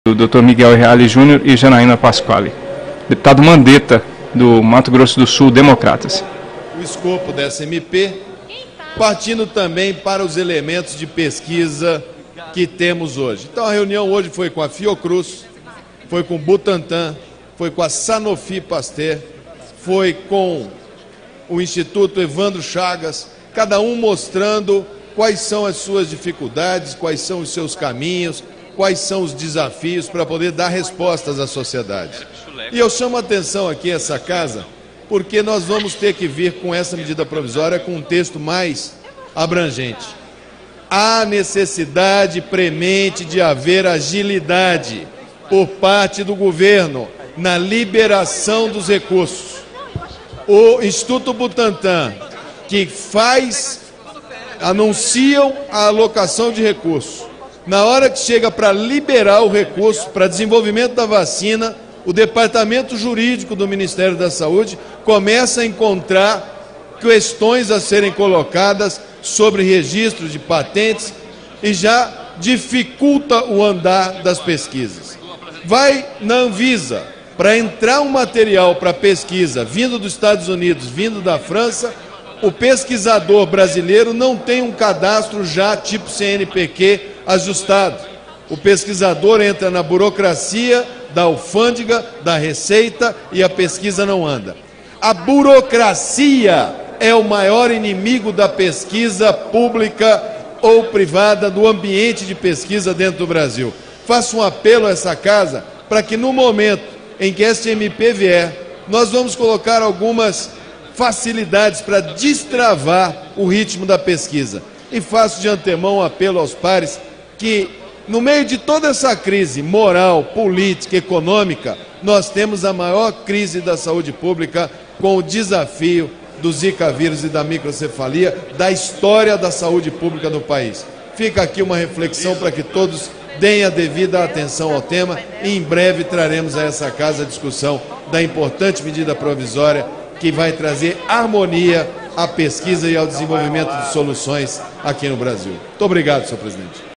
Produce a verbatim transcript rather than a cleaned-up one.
O doutor Miguel Reale Júnior e Janaína Pasquale, deputado Mandetta, do Mato Grosso do Sul, Democratas. O escopo dessa M P, partindo também para os elementos de pesquisa que temos hoje. Então a reunião hoje foi com a Fiocruz, foi com o Butantan, foi com a Sanofi Pasteur, foi com o Instituto Evandro Chagas, cada um mostrando quais são as suas dificuldades, quais são os seus caminhos, quais são os desafios para poder dar respostas à sociedade. E eu chamo a atenção aqui essa casa, porque nós vamos ter que vir com essa medida provisória com um texto mais abrangente. Há necessidade premente de haver agilidade por parte do governo na liberação dos recursos. O Instituto Butantan, que faz, anunciam a alocação de recursos, na hora que chega para liberar o recurso para desenvolvimento da vacina, o departamento jurídico do Ministério da Saúde começa a encontrar questões a serem colocadas sobre registro de patentes e já dificulta o andar das pesquisas. Vai na Anvisa, para entrar um material para pesquisa vindo dos Estados Unidos, vindo da França, o pesquisador brasileiro não tem um cadastro já tipo C N P Q ajustado. O pesquisador entra na burocracia da alfândega, da Receita, e a pesquisa não anda. A burocracia é o maior inimigo da pesquisa pública ou privada, do ambiente de pesquisa dentro do Brasil. Faço um apelo a essa casa para que no momento em que esta M P vier, nós vamos colocar algumas facilidades para destravar o ritmo da pesquisa. E faço de antemão um apelo aos pares que, no meio de toda essa crise moral, política, econômica, nós temos a maior crise da saúde pública com o desafio do Zika vírus e da microcefalia, da história da saúde pública no país. Fica aqui uma reflexão para que todos deem a devida atenção ao tema e em breve traremos a essa casa a discussão da importante medida provisória que vai trazer harmonia à pesquisa e ao desenvolvimento de soluções aqui no Brasil. Muito obrigado, senhor presidente.